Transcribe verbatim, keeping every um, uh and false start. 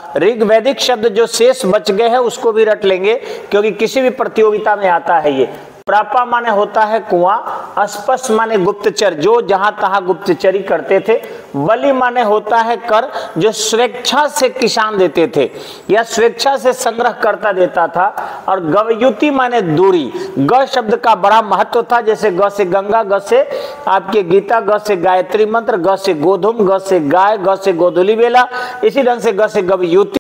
ऋग्वैदिक शब्द जो शेष बच गए हैं उसको भी रट लेंगे, क्योंकि किसी भी प्रतियोगिता में आता है ये। प्रापा माने होता है कुआं, अस्पष्ट माने गुप्तचर, जो जहां तहां गुप्तचरी करते थे। बलि माने होता है कर, जो स्वेच्छा से किसान देते थे या स्वेच्छा से संग्रह करता देता था। और गवयुति माने दूरी, ग शब्द का बड़ा महत्व था, जैसे ग से गंगा, ग से आपके गीता, ग से गायत्री मंत्र, ग से गोधूम, ग से गाय, ग से गोधुली बेला, इसी ढंग से ग से गवयुति।